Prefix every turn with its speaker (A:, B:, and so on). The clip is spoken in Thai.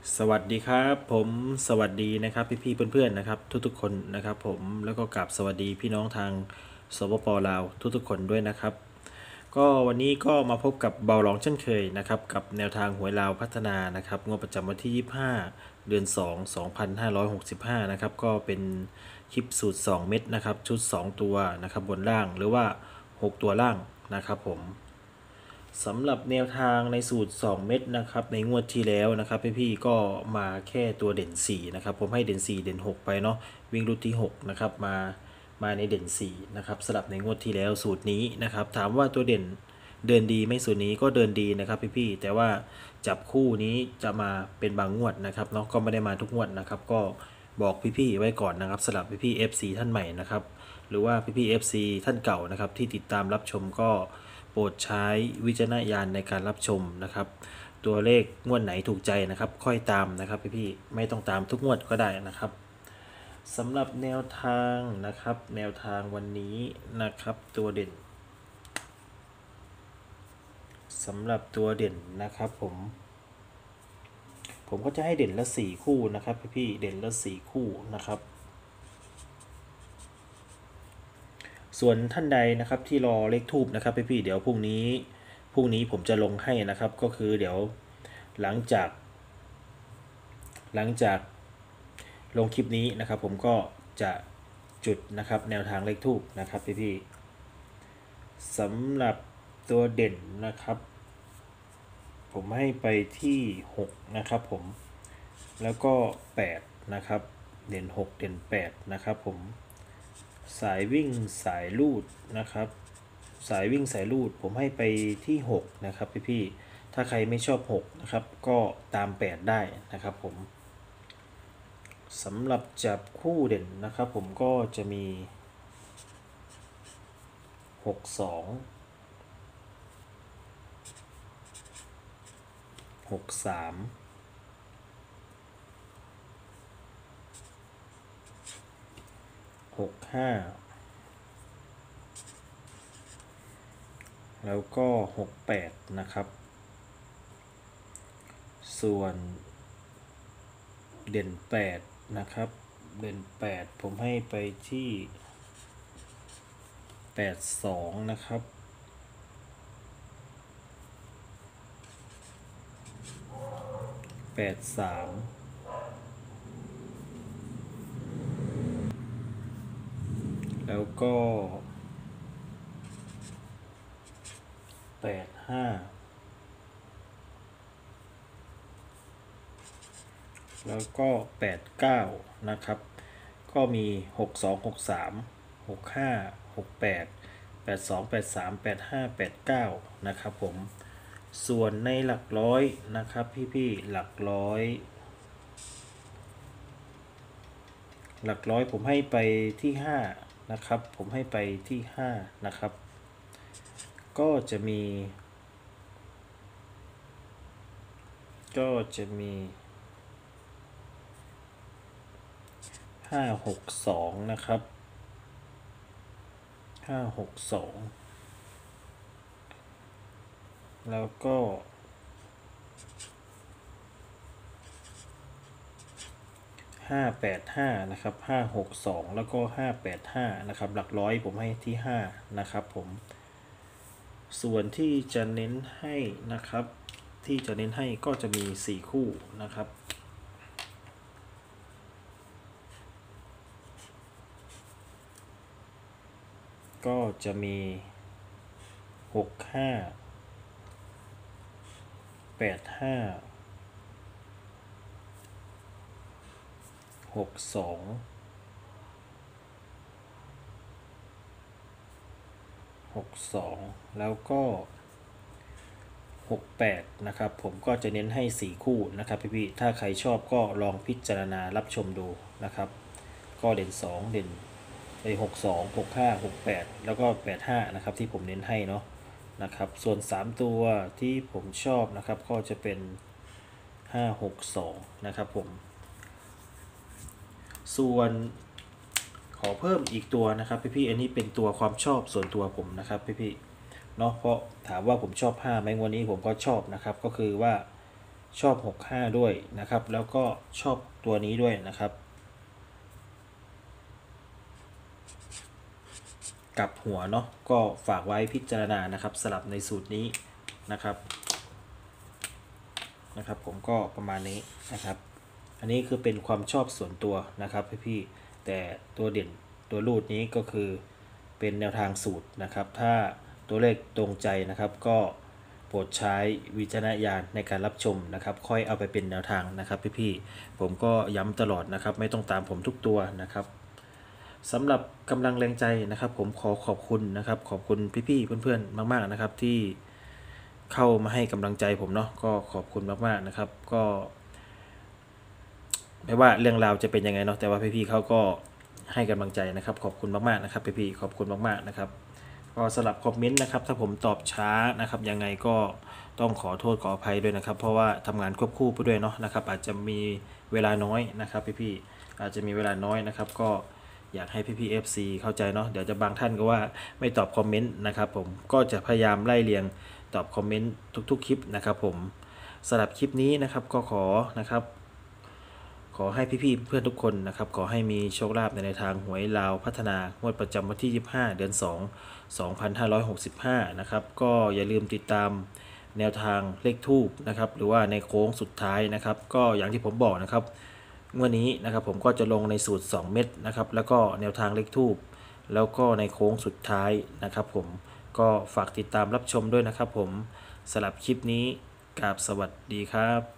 A: สวัสดีครับผมสวัสดีนะครับพี่ๆเพื่อนๆนะครับทุกๆคนนะครับผมแล้วก็กราบสวัสดีพี่น้องทางสปปลาวทุกๆคนด้วยนะครับก็วันนี้ก็มาพบกับเบาหลองเช่นเคยนะครับกับแนวทางหวยลาวพัฒนานะครับงวดประจำวันที่25เดือน2 2565นะครับก็เป็นคลิปสูตร2เม็ดนะครับชุด2ตัวนะครับบนล่างหรือว่า6ตัวล่างนะครับผม สำหรับแนวทางในสูตร2เม็ดนะครับในงวดที่แล้วนะครับพี่ๆก็มาแค่ตัวเด่น4นะครับผมให้เด่น4เด่น6ไปเนาะวิ่งรูทที่6นะครับมาในเด่น4นะครับสำหรับในงวดที่แล้วสูตรนี้นะครับถามว่าตัวเด่นเดินดีไหมสูตรนี้ก็เดินดีนะครับพี่ๆแต่ว่าจับคู่นี้จะมาเป็นบางงวดนะครับเนาะก็ไม่ได้มาทุกงวดนะครับก็บอกพี่ๆไว้ก่อนนะครับสำหรับพี่ๆ FC ท่านใหม่นะครับหรือว่าพี่ๆ FC ท่านเก่านะครับที่ติดตามรับชมก็ โปรดใช้วิจารณญาณในการรับชมนะครับตัวเลขงวดไหนถูกใจนะครับค่อยตามนะครับพี่ๆไม่ต้องตามทุกงวดก็ได้นะครับสำหรับแนวทางนะครับแนวทางวันนี้นะครับตัวเด่นสำหรับตัวเด่นนะครับผมก็จะให้เด่นละ4คู่นะครับพี่ๆเด่นละ4คู่นะครับส่วนท่านใดนะครับที่รอเลขทูบนะครับพี่ๆเดี๋ยวพรุ่งนี้ผมจะลงให้นะครับก็คือเดี๋ยวหลังจาก หลังจากลงคลิปนี้นะครับผมก็จะจุดนะครับแนวทางเลขทูปนะครับพี่ๆสำหรับตัวเด่นนะครับผมให้ไปที่6นะครับผมแล้วก็8นะครับเด่น6เด่น8นะครับผมสายวิ่งสายลูดนะครับสายวิ่งสายลูดผมให้ไปที่6นะครับพี่ๆถ้าใครไม่ชอบ6นะครับก็ตาม8ได้นะครับผม สำหรับจับคู่เด่นนะครับผมก็จะมี62 63 65แล้วก็68นะครับส่วนเด่น8นะครับเด่น8ผมให้ไปที่82นะครับ83แล้วก็85แล้วก็89นะครับก็มี62 63 65 68 82 83 85 89นะครับผมส่วนในหลักร้อยนะครับพี่ๆหลักร้อยผมให้ไปที่5นะครับผมให้ไปที่5นะครับก็จะมี562นะครับ562แล้วก็585นะครับ562แล้วก็585นะครับหลักร้อยผมให้ที่5นะครับผมส่วนที่จะเน้นให้นะครับที่จะเน้นให้ก็จะมี4คู่นะครับก็จะมี65 85 62 62แล้วก็68นะครับผมก็จะเน้นให้4คู่นะครับพี่ๆถ้าใครชอบก็ลองพิจารณารับชมดูนะครับก็เด่น2เด่น62 65 68แล้วก็85นะครับที่ผมเน้นให้เนาะนะครับส่วน3ตัวที่ผมชอบนะครับก็จะเป็น562นะครับผมส่วนขอเพิ่มอีกตัวนะครับพี่ๆอันนี้เป็นตัวความชอบส่วนตัวผมนะครับพี่ๆเนาะเพราะถามว่าผมชอบ5ไหมวันนี้ผมก็ชอบนะครับก็คือว่าชอบ65ด้วยนะครับแล้วก็ชอบตัวนี้ด้วยนะครับกลับหัวเนาะก็ฝากไว้พิจารณานะครับสลับในสูตรนี้นะครับผมก็ประมาณนี้นะครับอันนี้คือเป็นความชอบส่วนตัวนะครับพี่ๆแต่ตัวเด่นตัวรูดนี้ก็คือเป็นแนวทางสูตรนะครับถ้าตัวเลขตรงใจนะครับก็โปรดใช้วิจารณญาณในการรับชมนะครับค่อยเอาไปเป็นแนวทางนะครับพี่ๆผมก็ย้ำตลอดนะครับไม่ต้องตามผมทุกตัวนะครับสำหรับกำลังแรงใจนะครับผมขอขอบคุณนะครับขอบคุณพี่ๆเพื่อนๆมากๆนะครับที่เข้ามาให้กำลังใจผมเนาะก็ขอบคุณมากๆนะครับก็ไม่ว่าเรื่องราวจะเป็นยังไงเนาะแต่ว่าพี่ๆเขาก็ให้กำลังใจนะครับขอบคุณมากๆนะครับพี่ๆขอบคุณมากๆนะครับก็สำหรับคอมเมนต์นะครับถ้าผมตอบช้านะครับยังไงก็ต้องขอโทษขออภัยด้วยนะครับเพราะว่าทำงานควบคู่ไปด้วยเนาะนะครับอาจจะมีเวลาน้อยนะครับพี่ๆอาจจะมีเวลาน้อยนะครับก็อยากให้พี่ๆ FC เข้าใจเนาะเดี๋ยวจะบางท่านก็ว่าไม่ตอบคอมเมนต์นะครับผมก็จะพยายามไล่เรียงตอบคอมเมนต์ทุกๆคลิปนะครับผมสำหรับคลิปนี้นะครับก็ขอนะครับ ขอให้พี่ๆเพื่อนทุกคนนะครับขอให้มีโชคลาภในทางหวยลาวพัฒนางวดประจำวันที่25เดือน2 2565นะครับก็อย่าลืมติดตามแนวทางเลขทูปนะครับหรือว่าในโค้งสุดท้ายนะครับก็อย่างที่ผมบอกนะครับงวดนี้นะครับผมก็จะลงในสูตร2เม็ดนะครับแล้วก็แนวทางเลขทูปแล้วก็ในโค้งสุดท้ายนะครับผมก็ฝากติดตามรับชมด้วยนะครับผมสำหรับคลิปนี้กราบสวัสดีครับ